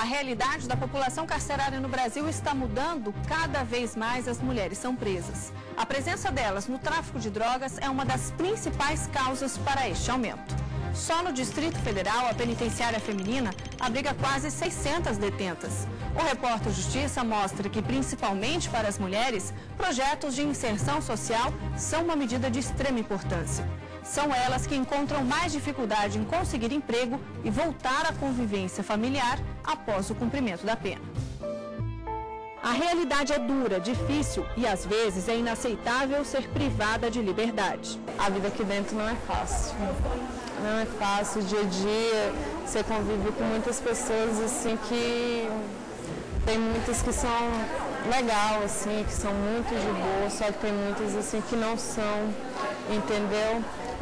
A realidade da população carcerária no Brasil está mudando. Cada vez mais as mulheres são presas. A presença delas no tráfico de drogas é uma das principais causas para este aumento. Só no Distrito Federal, a penitenciária feminina abriga quase 600 detentas. O Repórter Justiça mostra que, principalmente para as mulheres, projetos de inserção social são uma medida de extrema importância. São elas que encontram mais dificuldade em conseguir emprego e voltar à convivência familiar após o cumprimento da pena. A realidade é dura, difícil e, às vezes, é inaceitável ser privada de liberdade. A vida aqui dentro não é fácil. Não é fácil, dia a dia, você convive com muitas pessoas, assim, que tem muitas que são legal, assim, que são muito de boa, só que tem muitas, assim, que não são, entendeu?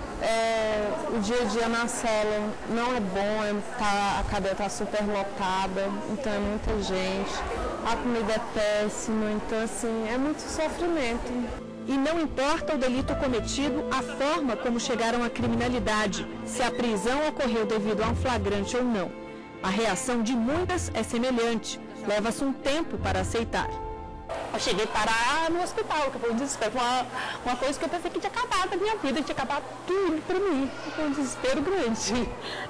O dia a dia na cela não é bom, a cadeia está super lotada, então é muita gente, a comida é péssima, então, assim, é muito sofrimento. E não importa o delito cometido, a forma como chegaram à criminalidade, se a prisão ocorreu devido a um flagrante ou não. A reação de muitas é semelhante, leva-se um tempo para aceitar. Eu cheguei a parar no hospital, que foi um desespero, uma coisa que eu pensei que tinha acabado a minha vida, tinha acabado tudo para mim, foi um desespero grande.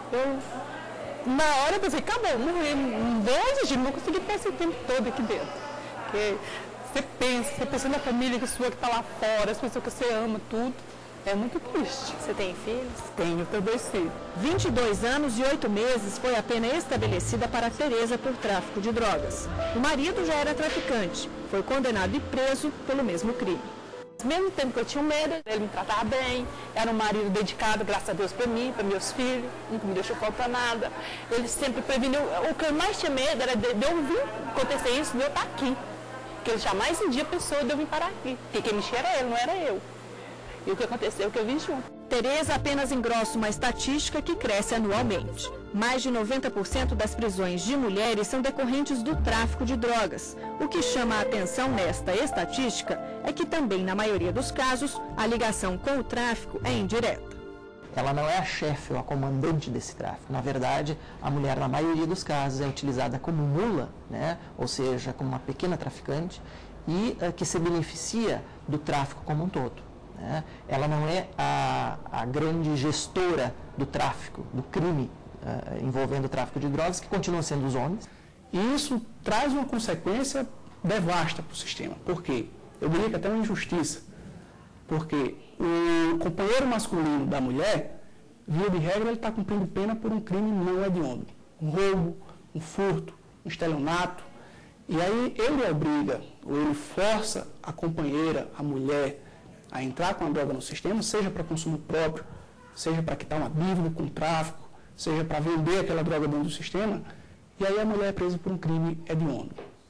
Na hora eu pensei, acabou, morri, não vou existir, não consegui ter esse tempo todo aqui dentro. Porque você pensa na família que sua que está lá fora, as pessoas que você ama, tudo. É muito triste. Você tem filhos? Tenho 2 filhos. 22 anos e 8 meses foi a pena estabelecida para Tereza por tráfico de drogas. O marido já era traficante, foi condenado e preso pelo mesmo crime. Ao mesmo tempo que eu tinha medo, ele me tratava bem, era um marido dedicado, graças a Deus, para mim, para meus filhos, nunca me deixou faltar nada. Ele sempre preveniu. O que eu mais tinha medo era de eu vir acontecer isso, de eu estar aqui. Porque ele jamais um dia pensou de eu vir parar aqui. Porque quem mexia era ele, não era eu. E o que aconteceu é que eu vim junto. Tereza apenas engrossa uma estatística que cresce anualmente. Mais de 90% das prisões de mulheres são decorrentes do tráfico de drogas. O que chama a atenção nesta estatística é que também, na maioria dos casos, a ligação com o tráfico é indireta. Ela não é a chefe ou a comandante desse tráfico. Na verdade, a mulher, na maioria dos casos, é utilizada como mula, né? Ou seja, como uma pequena traficante, e que se beneficia do tráfico como um todo. Né? Ela não é a grande gestora do tráfico, do crime envolvendo o tráfico de drogas, que continuam sendo os homens. E isso traz uma consequência devasta para o sistema. Por quê? Eu diria que até uma injustiça. Porque o companheiro masculino da mulher, via de regra, ele está cumprindo pena por um crime não hediondo. Um roubo, um furto, um estelionato. E aí ele obriga, ou ele força a companheira, a mulher, a entrar com a droga no sistema, seja para consumo próprio, seja para quitar uma dívida com o tráfico, seja para vender aquela droga dentro do sistema, e aí a mulher é presa por um crime hediondo.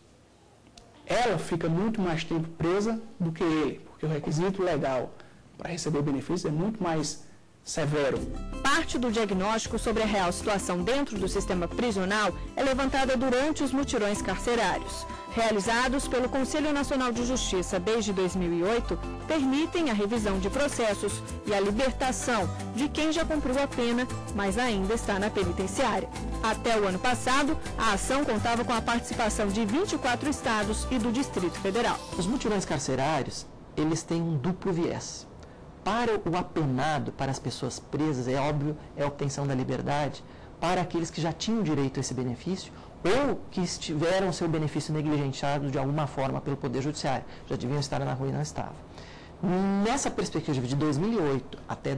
Ela fica muito mais tempo presa do que ele, porque o requisito legal para receber benefícios é muito mais severo. Parte do diagnóstico sobre a real situação dentro do sistema prisional é levantada durante os mutirões carcerários. Realizados pelo Conselho Nacional de Justiça desde 2008, permitem a revisão de processos e a libertação de quem já cumpriu a pena, mas ainda está na penitenciária. Até o ano passado, a ação contava com a participação de 24 estados e do Distrito Federal. Os mutirões carcerários, eles têm um duplo viés. Para o apenado, para as pessoas presas, é óbvio, é a obtenção da liberdade. Para aqueles que já tinham direito a esse benefício ou que tiveram seu benefício negligenciado de alguma forma pelo Poder Judiciário, já deviam estar na rua e não estavam. Nessa perspectiva de 2008 até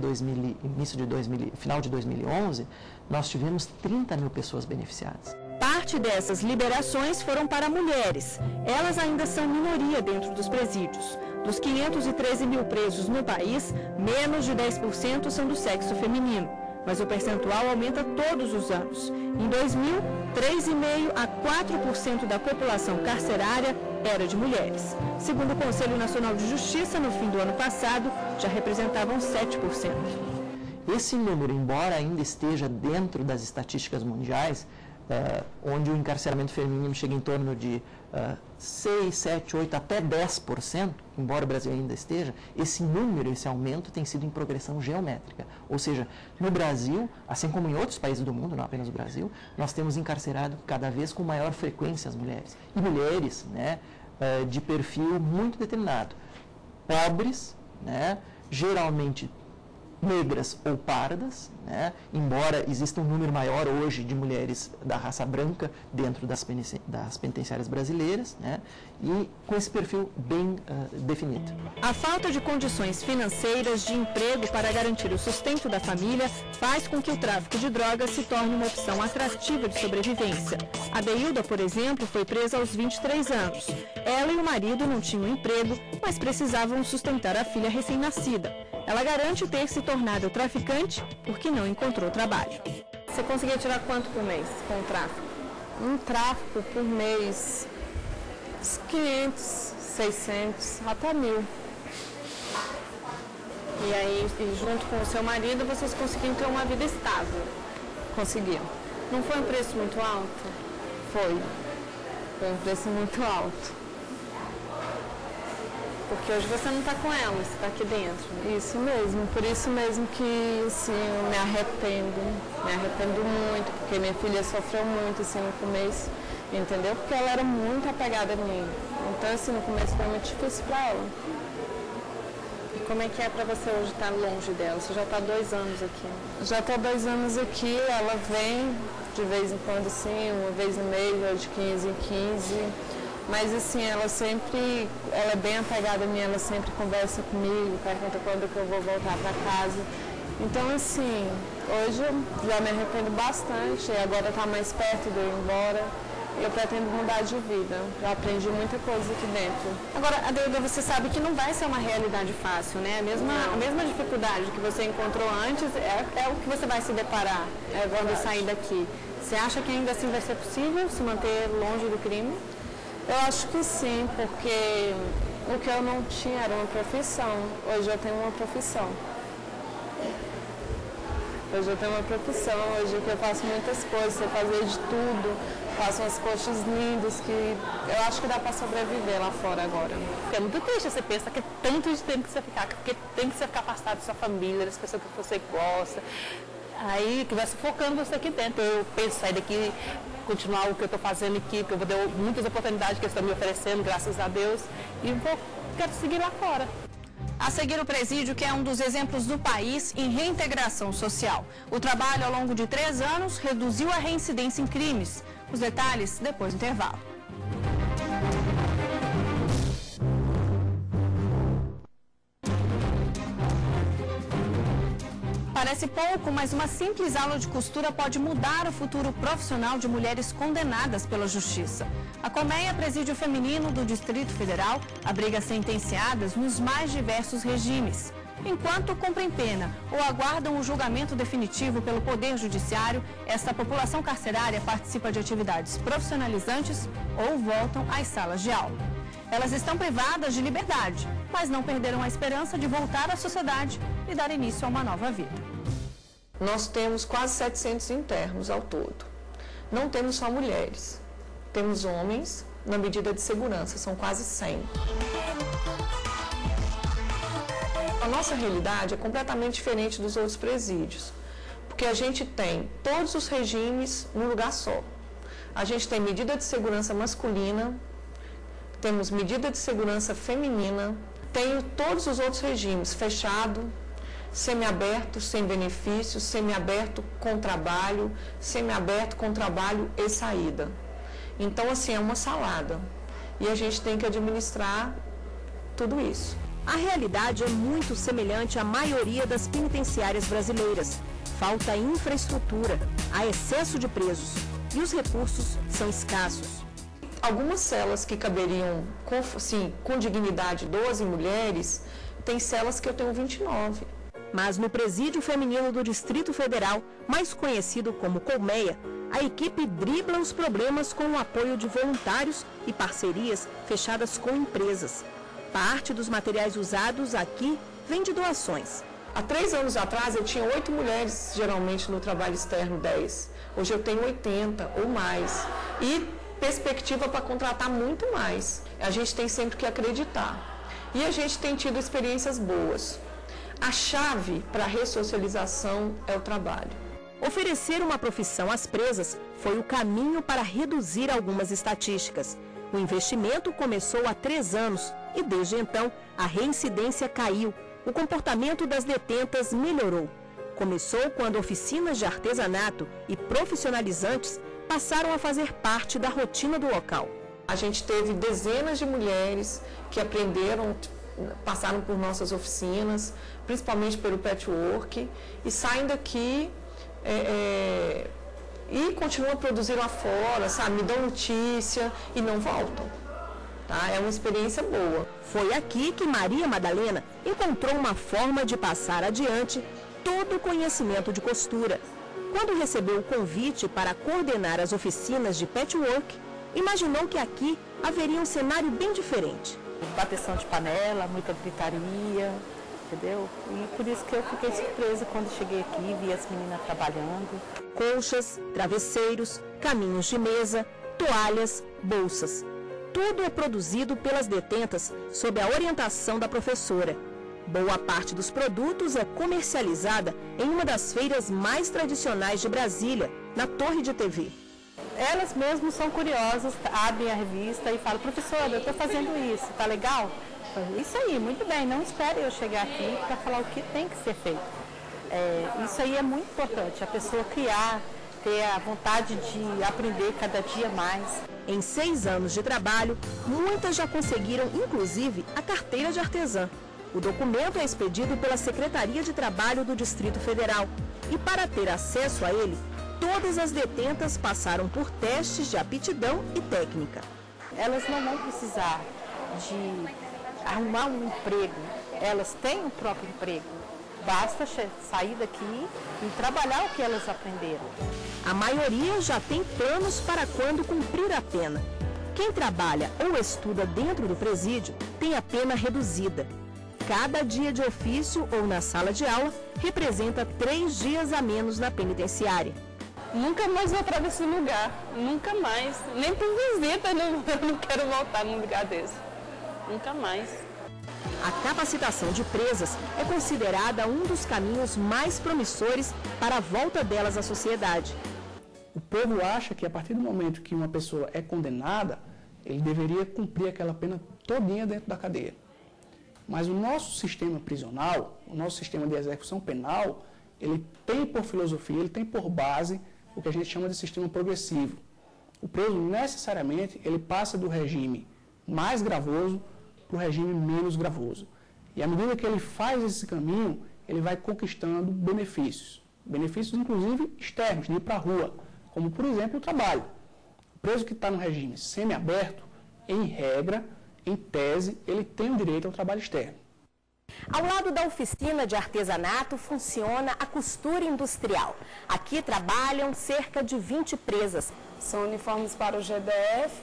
final de 2011, nós tivemos 30 mil pessoas beneficiadas. Parte dessas liberações foram para mulheres. Elas ainda são minoria dentro dos presídios. Dos 513 mil presos no país, menos de 10% são do sexo feminino. Mas o percentual aumenta todos os anos. Em 2000, 3,5% a 4% da população carcerária era de mulheres. Segundo o Conselho Nacional de Justiça, no fim do ano passado, já representavam 7%. Esse número, embora ainda esteja dentro das estatísticas mundiais, onde o encarceramento feminino chega em torno de 6, 7, 8, até 10%, embora o Brasil ainda esteja, esse número, esse aumento tem sido em progressão geométrica. Ou seja, no Brasil, assim como em outros países do mundo, não apenas no Brasil, nós temos encarcerado cada vez com maior frequência as mulheres. E mulheres, né, de perfil muito determinado. Pobres, né, geralmente negras ou pardas, né? Embora exista um número maior hoje de mulheres da raça branca dentro das penitenciárias brasileiras, né? E com esse perfil bem definido. A falta de condições financeiras de emprego para garantir o sustento da família faz com que o tráfico de drogas se torne uma opção atrativa de sobrevivência. A Deilda, por exemplo, foi presa aos 23 anos. Ela e o marido não tinham emprego, mas precisavam sustentar a filha recém-nascida. Ela garante ter se tornado traficante porque não encontrou trabalho. Você conseguia tirar quanto por mês com o tráfico? Um tráfico por mês, uns 500, 600, até 1.000. E aí, junto com o seu marido, vocês conseguiam ter uma vida estável? Conseguiam. Não foi um preço muito alto? Foi. Foi um preço muito alto. Porque hoje você não está com ela, você está aqui dentro. Né? Isso mesmo, por isso mesmo que assim, eu me arrependo muito, porque minha filha sofreu muito assim, no começo, entendeu? Porque ela era muito apegada a mim, então assim, no começo foi muito difícil para ela. E como é que é para você hoje estar longe dela? Você já está 2 anos aqui? Já estou 2 anos aqui, ela vem de vez em quando assim, uma vez no mês, de 15 em 15. Mas assim, ela é bem apegada a mim, ela sempre conversa comigo, pergunta quando que eu vou voltar para casa. Então assim, hoje eu já me arrependo bastante, agora está mais perto de eu ir embora. Eu pretendo mudar de vida, já aprendi muita coisa aqui dentro. Agora, Adeilda, você sabe que não vai ser uma realidade fácil, né? A mesma dificuldade que você encontrou antes é o que você vai se deparar quando sair daqui. Você acha que ainda assim vai ser possível se manter longe do crime? Eu acho que sim, porque o que eu não tinha era uma profissão. Hoje eu tenho uma profissão. Hoje eu tenho uma profissão, hoje eu faço muitas coisas, sei fazer de tudo, faço umas coisas lindas que eu acho que dá para sobreviver lá fora agora. É muito triste você pensar que é tanto de tempo que você ficar, porque tem que você ficar afastado da sua família, das pessoas que você gosta. Aí que vai sufocando você aqui dentro. Eu penso sair daqui, continuar o que eu estou fazendo aqui, que eu vou ter muitas oportunidades que eles estão me oferecendo, graças a Deus, e quero seguir lá fora. A seguir o presídio, que é um dos exemplos do país em reintegração social. O trabalho ao longo de 3 anos reduziu a reincidência em crimes. Os detalhes depois do intervalo. Parece pouco, mas uma simples aula de costura pode mudar o futuro profissional de mulheres condenadas pela justiça. A Colmeia, presídio feminino do Distrito Federal, abriga sentenciadas nos mais diversos regimes. Enquanto cumprem pena ou aguardam o julgamento definitivo pelo Poder Judiciário, esta população carcerária participa de atividades profissionalizantes ou voltam às salas de aula. Elas estão privadas de liberdade, mas não perderam a esperança de voltar à sociedade e dar início a uma nova vida. Nós temos quase 700 internos ao todo. Não temos só mulheres, temos homens na medida de segurança, são quase 100. A nossa realidade é completamente diferente dos outros presídios, porque a gente tem todos os regimes num lugar só. A gente tem medida de segurança masculina, temos medida de segurança feminina, tem todos os outros regimes, fechado, semiaberto, sem benefícios, semiaberto com trabalho, semiaberto com trabalho e saída. Então, assim, é uma salada. E a gente tem que administrar tudo isso. A realidade é muito semelhante à maioria das penitenciárias brasileiras. Falta infraestrutura, há excesso de presos e os recursos são escassos. Algumas celas que caberiam com dignidade 12 mulheres, tem celas que eu tenho 29. Mas no presídio feminino do Distrito Federal, mais conhecido como Colmeia, a equipe dribla os problemas com o apoio de voluntários e parcerias fechadas com empresas. Parte dos materiais usados aqui vem de doações. Há 3 anos atrás eu tinha 8 mulheres, geralmente, no trabalho externo, 10. Hoje eu tenho 80 ou mais. E perspectiva para contratar muito mais. A gente tem sempre que acreditar. E a gente tem tido experiências boas. A chave para a ressocialização é o trabalho. Oferecer uma profissão às presas foi o caminho para reduzir algumas estatísticas. O investimento começou há 3 anos e, desde então, a reincidência caiu. O comportamento das detentas melhorou. Começou quando oficinas de artesanato e profissionalizantes passaram a fazer parte da rotina do local. A gente teve dezenas de mulheres que aprenderam, passaram por nossas oficinas, principalmente pelo patchwork, e saem daqui e continuam a produzir lá fora, sabe? Me dão notícia e não voltam. Tá? É uma experiência boa. Foi aqui que Maria Madalena encontrou uma forma de passar adiante todo o conhecimento de costura. Quando recebeu o convite para coordenar as oficinas de patchwork, imaginou que aqui haveria um cenário bem diferente. Bateção de panela, muita gritaria, entendeu? E por isso que eu fiquei surpresa quando cheguei aqui e vi as meninas trabalhando. Colchas, travesseiros, caminhos de mesa, toalhas, bolsas. Tudo é produzido pelas detentas sob a orientação da professora. Boa parte dos produtos é comercializada em uma das feiras mais tradicionais de Brasília, na Torre de TV. Elas mesmas são curiosas, abrem a revista e falam: professora, eu estou fazendo isso, tá legal? Isso aí, muito bem, não espere eu chegar aqui para falar o que tem que ser feito. Isso aí é muito importante, a pessoa criar, ter a vontade de aprender cada dia mais. Em 6 anos de trabalho, muitas já conseguiram, inclusive, a carteira de artesã. O documento é expedido pela Secretaria de Trabalho do Distrito Federal e, para ter acesso a ele, todas as detentas passaram por testes de aptidão e técnica. Elas não vão precisar de arrumar um emprego, elas têm o próprio emprego. Basta sair daqui e trabalhar o que elas aprenderam. A maioria já tem planos para quando cumprir a pena. Quem trabalha ou estuda dentro do presídio tem a pena reduzida. Cada dia de ofício ou na sala de aula representa 3 dias a menos na penitenciária. Nunca mais vou para esse lugar, nunca mais. Nem por visita eu não quero voltar num lugar desse. Nunca mais. A capacitação de presas é considerada um dos caminhos mais promissores para a volta delas à sociedade. O povo acha que a partir do momento que uma pessoa é condenada, ele deveria cumprir aquela pena todinha dentro da cadeia. Mas o nosso sistema prisional, o nosso sistema de execução penal, ele tem por filosofia, ele tem por base o que a gente chama de sistema progressivo. O preso, necessariamente, ele passa do regime mais gravoso para o regime menos gravoso. E à medida que ele faz esse caminho, ele vai conquistando benefícios. Benefícios, inclusive, externos, de ir para a rua, como, por exemplo, o trabalho. O preso que está no regime semiaberto, em regra, em tese, ele tem o direito ao trabalho externo. Ao lado da oficina de artesanato funciona a costura industrial. Aqui trabalham cerca de 20 presas. São uniformes para o GDF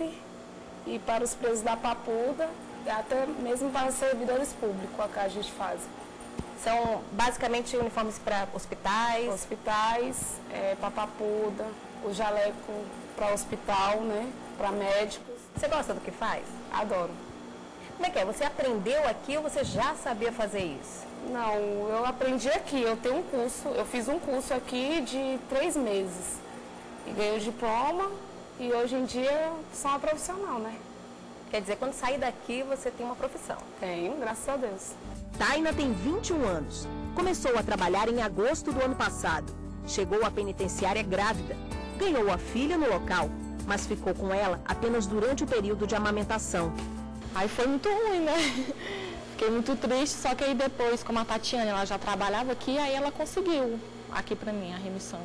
e para os presos da Papuda, até mesmo para os servidores públicos, a que a gente faz. São basicamente uniformes para hospitais? Hospitais, para Papuda, o jaleco para hospital, né, para médicos. Você gosta do que faz? Adoro. Como é que é? Você aprendeu aqui ou você já sabia fazer isso? Não, eu aprendi aqui. Eu tenho um curso, eu fiz um curso aqui de 3 meses. E ganhei o diploma e hoje em dia sou uma profissional, né? Quer dizer, quando sair daqui você tem uma profissão? Tenho, graças a Deus. Taina tem 21 anos. Começou a trabalhar em agosto do ano passado. Chegou à penitenciária grávida. Ganhou a filha no local, mas ficou com ela apenas durante o período de amamentação. Aí foi muito ruim, né? Fiquei muito triste, só que aí depois, como a Tatiana, ela já trabalhava aqui, aí ela conseguiu aqui pra mim a remissão.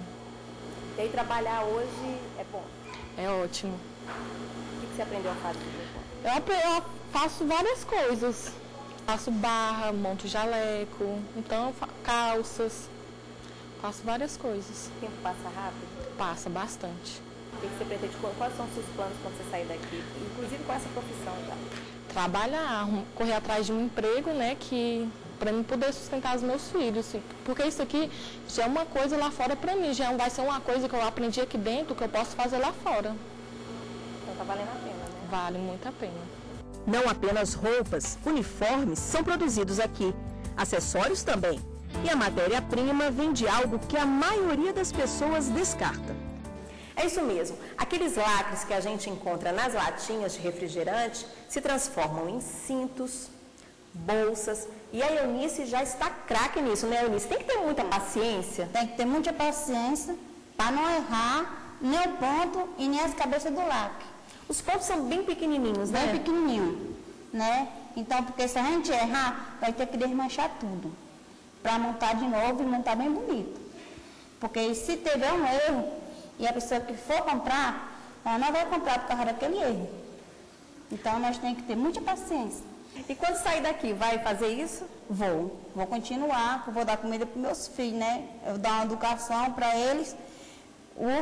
E aí trabalhar hoje é bom? É ótimo. O que você aprendeu a fazer? Eu faço várias coisas. Faço barra, monto jaleco, então calças, faço várias coisas. O tempo passa rápido? Passa bastante. O que você pretende? Quais são os seus planos quando você sair daqui? Inclusive com essa profissão já? Trabalhar, correr atrás de um emprego, né, que para mim poder sustentar os meus filhos. Porque isso aqui já é uma coisa lá fora para mim, já vai ser uma coisa que eu aprendi aqui dentro, que eu posso fazer lá fora. Então tá valendo a pena, né? Vale muito a pena. Não apenas roupas, uniformes são produzidos aqui, acessórios também. E a matéria-prima vem de algo que a maioria das pessoas descarta. É isso mesmo. Aqueles lacres que a gente encontra nas latinhas de refrigerante se transformam em cintos, bolsas. E a Eunice já está craque nisso, né, Eunice? Tem que ter muita paciência. Tem que ter muita paciência para não errar nem o ponto e nem as cabeças do lacre. Os pontos são bem pequenininhos, né? Bem pequenininho, né? Então, porque se a gente errar, vai ter que desmanchar tudo para montar de novo e montar bem bonito. Porque se tiver um erro e a pessoa que for comprar, ela não vai comprar por causa daquele erro. Então, nós temos que ter muita paciência. E quando sair daqui, vai fazer isso? Vou continuar, vou dar comida para meus filhos, né? Eu vou dar uma educação para eles. O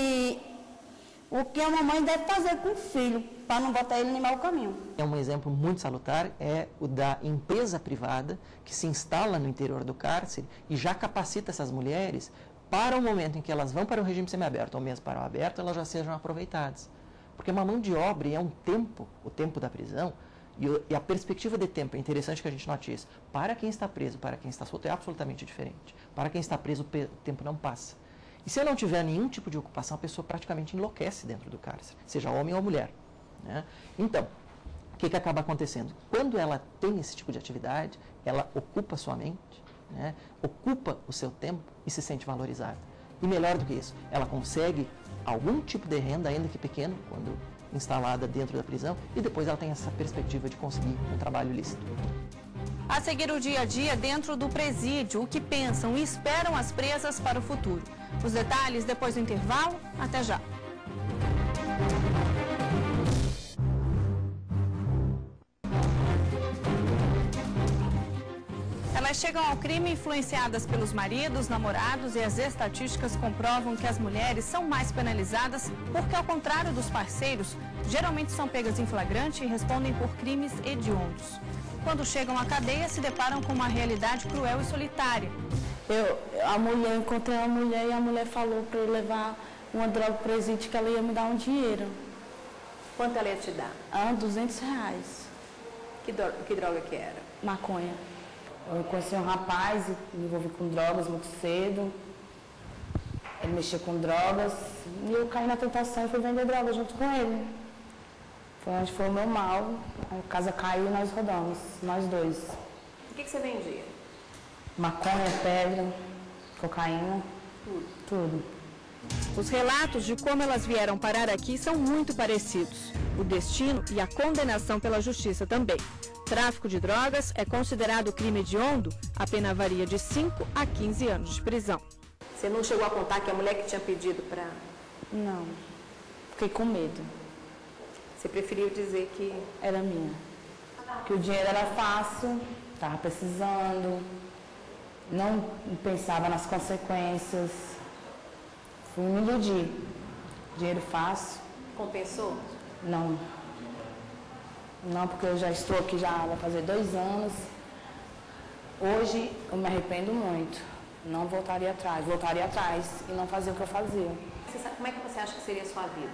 que a mamãe deve fazer com o filho, para não botar ele no mau caminho. Um exemplo muito salutar é o da empresa privada que se instala no interior do cárcere e já capacita essas mulheres para o momento em que elas vão para o regime semiaberto ou mesmo para o aberto, elas já sejam aproveitadas. Porque uma mão de obra é um tempo, o tempo da prisão, e a perspectiva de tempo, é interessante que a gente note isso, para quem está preso, para quem está solto, é absolutamente diferente. Para quem está preso, o tempo não passa. E se não tiver nenhum tipo de ocupação, a pessoa praticamente enlouquece dentro do cárcere, seja homem ou mulher. Né? Então, o que acaba acontecendo? Quando ela tem esse tipo de atividade, ela ocupa sua mente, né? Ocupa o seu tempo e se sente valorizada. E melhor do que isso, ela consegue algum tipo de renda, ainda que pequeno, quando instalada dentro da prisão, e depois ela tem essa perspectiva de conseguir um trabalho lícito. A seguir o dia a dia dentro do presídio, o que pensam e esperam as presas para o futuro. Os detalhes depois do intervalo. Até já. Elas chegam ao crime influenciadas pelos maridos, namorados, e as estatísticas comprovam que as mulheres são mais penalizadas porque, ao contrário dos parceiros, geralmente são pegas em flagrante e respondem por crimes hediondos. Quando chegam à cadeia, se deparam com uma realidade cruel e solitária. Eu encontrei uma mulher e a mulher falou para eu levar uma droga para o presídio que ela ia me dar um dinheiro. Quanto ela ia te dar? R$200. Que droga que era? Maconha. Eu conheci um rapaz e me envolvi com drogas muito cedo. Ele mexia com drogas e eu caí na tentação e fui vender droga junto com ele. Foi onde foi o meu mal. A casa caiu e nós rodamos, nós dois. O que você vendia? Maconha, pedra, cocaína, tudo. Os relatos de como elas vieram parar aqui são muito parecidos. O destino e a condenação pela justiça também. Tráfico de drogas é considerado crime hediondo, a pena varia de 5 a 15 anos de prisão. Você não chegou a contar que a mulher que tinha pedido para... Não, fiquei com medo. Você preferiu dizer que... Era minha. Que o dinheiro era fácil, estava precisando, não pensava nas consequências. Fui me iludir. Dinheiro fácil. Compensou? Não. Não, porque eu já estou aqui já vai fazer 2 anos. Hoje eu me arrependo muito. Não voltaria atrás. Voltaria atrás e não fazia o que eu fazia. Como é que você acha que seria a sua vida?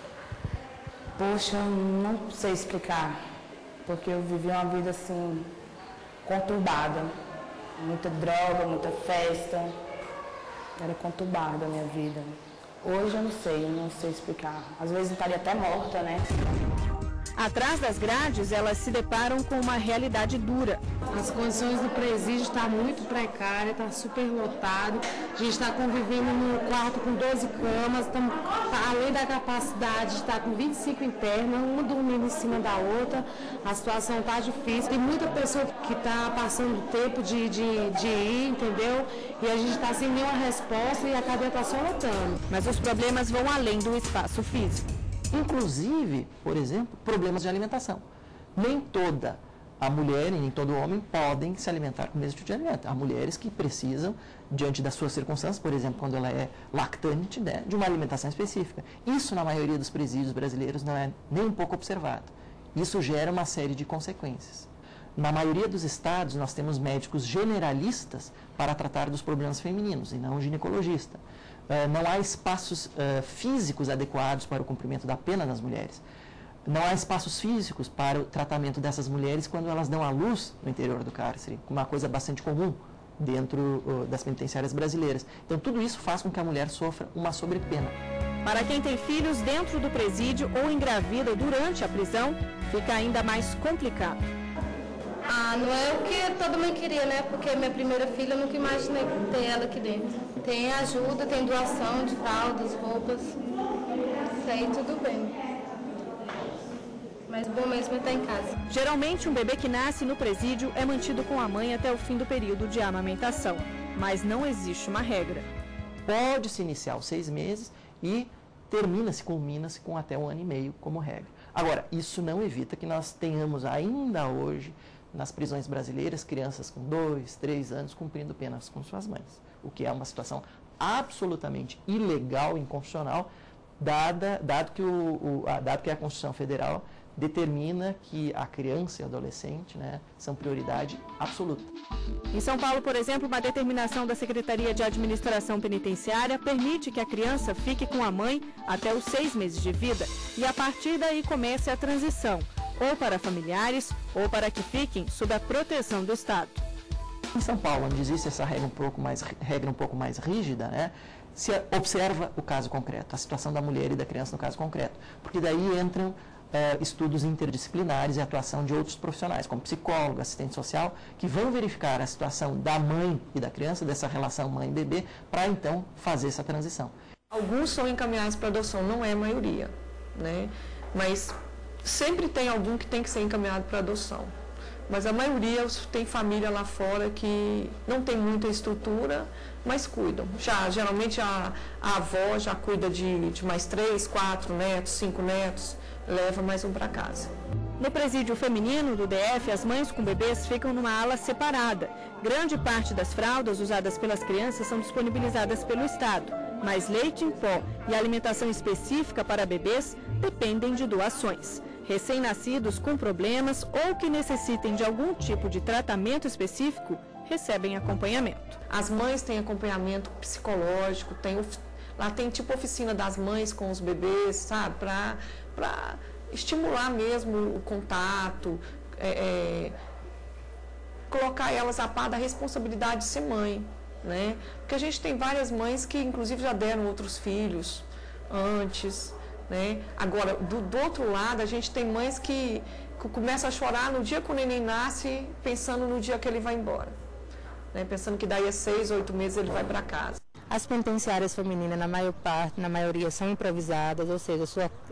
Poxa, não sei explicar. Porque eu vivi uma vida assim, conturbada. Muita droga, muita festa. Era conturbada a minha vida. Hoje eu não sei explicar. Às vezes eu estaria até morta, né? Atrás das grades, elas se deparam com uma realidade dura. As condições do presídio estão muito precárias, está super lotado. A gente está convivendo num quarto com 12 camas, além da capacidade de estar com 25 internas, uma dormindo em cima da outra. A situação está difícil. Tem muita pessoa que está passando tempo de ir, entendeu? E a gente está sem nenhuma resposta e a cadeia está só lotando. Mas os problemas vão além do espaço físico. Inclusive, por exemplo, problemas de alimentação. Nem toda a mulher e nem todo homem podem se alimentar com o mesmo tipo de alimento. Há mulheres que precisam, diante das suas circunstâncias, por exemplo, quando ela é lactante, né, de uma alimentação específica. Isso, na maioria dos presídios brasileiros, não é nem um pouco observado. Isso gera uma série de consequências. Na maioria dos estados, nós temos médicos generalistas para tratar dos problemas femininos, e não ginecologista. Não há espaços físicos adequados para o cumprimento da pena das mulheres. Não há espaços físicos para o tratamento dessas mulheres quando elas dão à luz no interior do cárcere, uma coisa bastante comum dentro das penitenciárias brasileiras. Então, tudo isso faz com que a mulher sofra uma sobrepena. Para quem tem filhos dentro do presídio ou engravida durante a prisão, fica ainda mais complicado. Não é o que toda mãe queria, né? Porque minha primeira filha, eu nunca imaginei ter ela aqui dentro. Tem ajuda, tem doação de fraldas, roupas, isso aí tudo bem. Mas bom mesmo é estar em casa. Geralmente, um bebê que nasce no presídio é mantido com a mãe até o fim do período de amamentação. Mas não existe uma regra. Pode-se iniciar aos 6 meses e culmina-se com até 1 ano e meio como regra. Agora, isso não evita que nós tenhamos ainda hoje, nas prisões brasileiras, crianças com 2, 3 anos cumprindo penas com suas mães. O que é uma situação absolutamente ilegal e inconstitucional, dado que a Constituição Federal determina que a criança e o adolescente, né, são prioridade absoluta. Em São Paulo, por exemplo, uma determinação da Secretaria de Administração Penitenciária permite que a criança fique com a mãe até os 6 meses de vida e a partir daí comece a transição, ou para familiares ou para que fiquem sob a proteção do Estado. Em São Paulo, onde existe essa regra um pouco mais rígida, né, se observa o caso concreto, a situação da mulher e da criança no caso concreto, porque daí entram estudos interdisciplinares e atuação de outros profissionais, como psicólogo, assistente social, que vão verificar a situação da mãe e da criança, dessa relação mãe-bebê, para então fazer essa transição. Alguns são encaminhados para adoção, não é a maioria, né? Mas sempre tem algum que tem que ser encaminhado para adoção. Mas a maioria tem família lá fora que não tem muita estrutura, mas cuidam. Geralmente a avó já cuida de mais 3, 4 netos, 5 netos, leva mais um para casa. No presídio feminino do DF, as mães com bebês ficam numa ala separada. Grande parte das fraldas usadas pelas crianças são disponibilizadas pelo Estado, mas leite em pó e alimentação específica para bebês dependem de doações. Recém-nascidos com problemas ou que necessitem de algum tipo de tratamento específico recebem acompanhamento. As mães têm acompanhamento psicológico, lá tem tipo oficina das mães com os bebês, sabe? Para estimular mesmo o contato, colocar elas a par da responsabilidade de ser mãe, né? Porque a gente tem várias mães que inclusive já deram outros filhos antes, né? Agora, do outro lado, a gente tem mães que começam a chorar no dia que o neném nasce, pensando no dia que ele vai embora, né? Pensando que daí a 6, 8 meses ele vai para casa. As penitenciárias femininas, na maioria, são improvisadas, ou seja,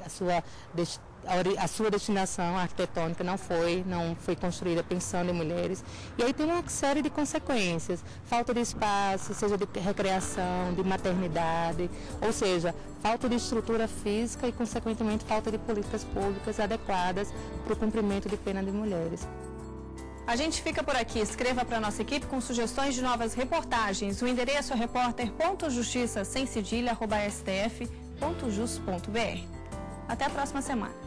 a sua destinação arquitetônica não foi construída pensando em mulheres. E aí tem uma série de consequências, falta de espaço, seja de recreação, de maternidade, ou seja, falta de estrutura física e, consequentemente, falta de políticas públicas adequadas para o cumprimento de pena de mulheres. A gente fica por aqui. Escreva para a nossa equipe com sugestões de novas reportagens. O endereço é repórter.justiça@stf.jus.br. Até a próxima semana.